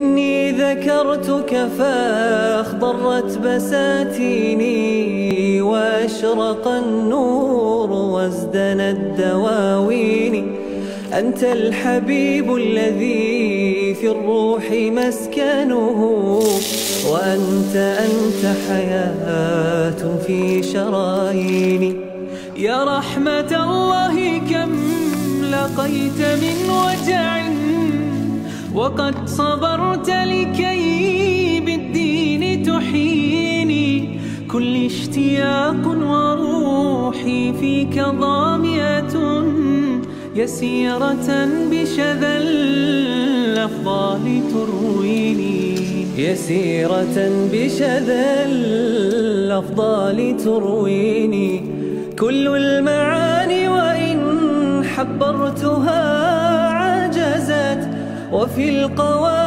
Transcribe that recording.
إني ذكرتك فاخضرت بساتيني، وأشرق النور وازدنت دواويني. أنت الحبيب الذي في الروح مسكنه، وأنت حياة في شراييني. يا رحمة الله كم لقيت من وجع، وقد صبرت لكي بالدين تحييني. كل اشتياق وروحي فيك ضامية، يسيرة بشذا الأفضال ترويني. يسيرة بشذا الأفضال ترويني. كل المعاني وإن حبرتها عجزت، وفي القوى